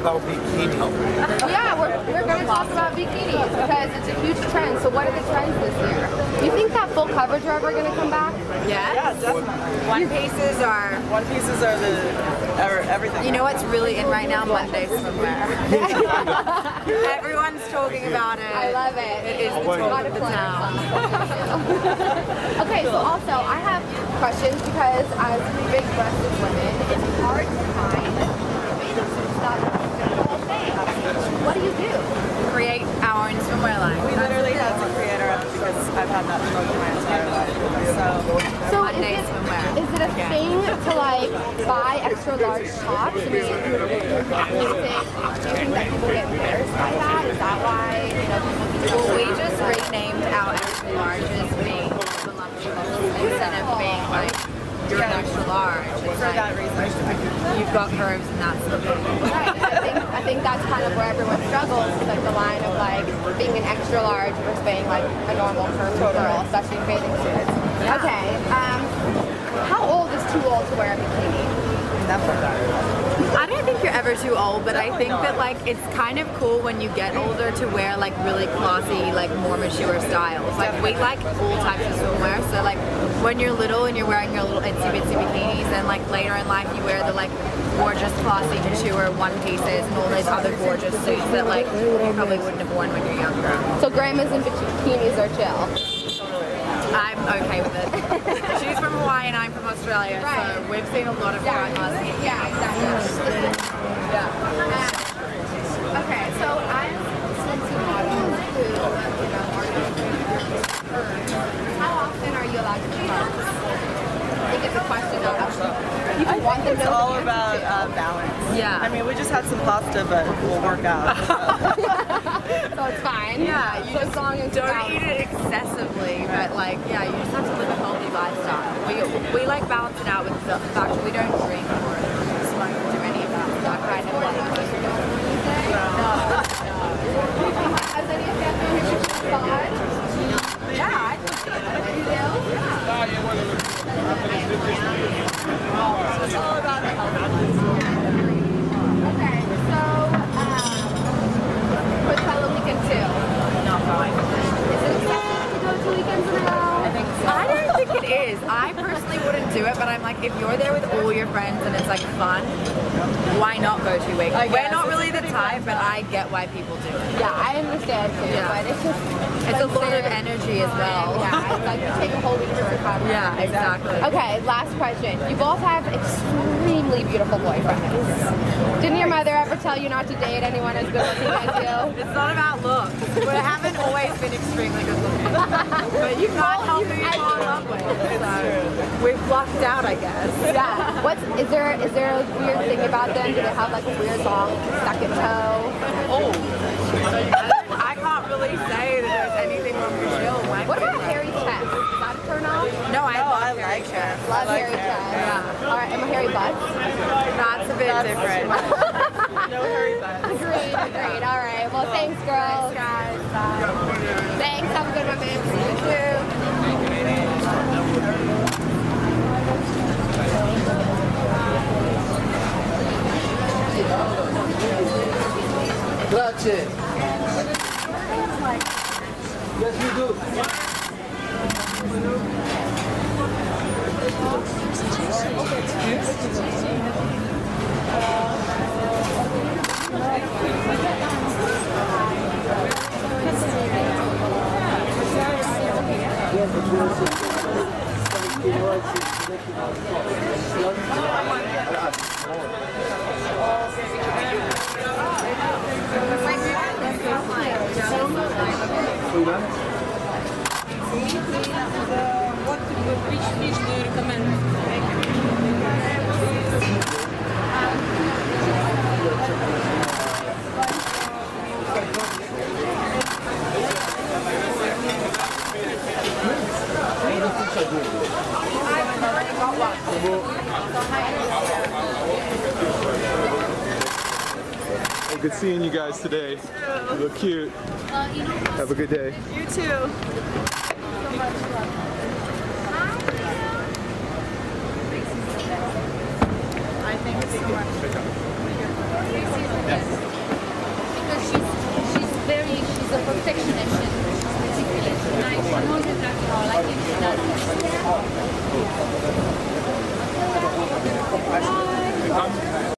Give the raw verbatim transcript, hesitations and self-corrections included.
about bikini. Yeah, we're, we're going to talk about bikinis because it's a huge trend. So what are the trends this year? Do you think that full coverage are ever going to come back? Yes. Yeah, definitely. One pieces are... One pieces are the are everything. You know what's really in right now? Monday swimwear. Everyone's talking about it. I love it. It is the talk of the town. Okay, so also I have questions because as big-breasted women, it's hard to find bathing suits that fit the whole thing. What do you do? Create our own swimwear line. We literally had to create our own because I've had that struggle my entire life. So, so Monday is it, swimwear. is it a thing to like buy extra large tops? I mean, do you think, do you think that people get embarrassed by that? Is that why, you know, people Well, we just renamed our extra large as being voluptuous instead of being like you're an extra large. It's for like, that reason. you've got curves and that's the thing. Right. I think I think that's kind of where everyone struggles, is like the line of like being an extra large versus being like a normal curvy girl, especially in bathing suits. Yeah. Okay. Um, how old is too old to wear a bikini? I don't think you're ever too old, but I think that like it's kind of cool when you get older to wear like really classy, like more mature styles. Like we like all types of swimwear, so like when you're little and you're wearing your little itsy bitsy bikinis, then like later in life you wear the like gorgeous, classy, mature one pieces and all those other gorgeous suits that like you probably wouldn't have worn when you're younger. So grandmas and bikinis are chill. I'm okay with it. She's from Hawaii and I'm from Australia, Right. so we've seen a lot of Yeah, grandmas. yeah, exactly. Yeah. Um, okay, so as Slinty models who, you know, are how often are you allowed to do pumps? I think it's a question of you I want them think it's to know all the about answer to. uh, balance. Yeah. I mean, we just had some pasta, but we'll work out. So it's fine. Yeah, you so just as long as don't balance. eat it excessively, but like, yeah, you just have to live a healthy lifestyle. We, we like balance it out with the fact that we don't drink or smoke or do any of that, that kind of like. Has any of your family thought? Yeah, I think so. You do? So it's all about the health. Okay, so um, Coachella weekend two. Not going. Is it acceptable to go two weekends in a row? I think so. I don't think it is. I personally wouldn't do it, but I'm like, if you're there with all your friends and it's like fun, why not go two weeks? I We're guess. not It's really the pretty type, fun. but I get why people do it. Yeah, I understand too, Yeah. but it's just It's a like lot of the energy as well. Yeah, it's like you take a whole week to recover. Yeah, exactly. Okay, last question. You both have extremely beautiful boyfriends. Didn't your mother ever tell you not to date anyone as good looking as you? It's not about looks. We haven't always been extremely good looking. But you can't help who you fall in love with. So we've lucked out, I guess. Yeah. What's is there is there a weird thing about them? Do they have like a weird long second toe? Oh. I can't really say that there's anything wrong with Jill. What about hairy chest? Is that a turn off? No, I No, love I hairy like chest. chest. Love I like hairy hair. chest. Yeah. All right, and hairy butts. That's a bit That's different. No hurry butts. Agreed, agreed. All right. Well, thanks, girls. Guys, bye. Thanks. Have a good one, babe. You too. Grazie. Yes, we do. Which fish do you recommend? Hey, good seeing you guys today. You look cute. Have a good day. You too. I think so much. Yes. Bye.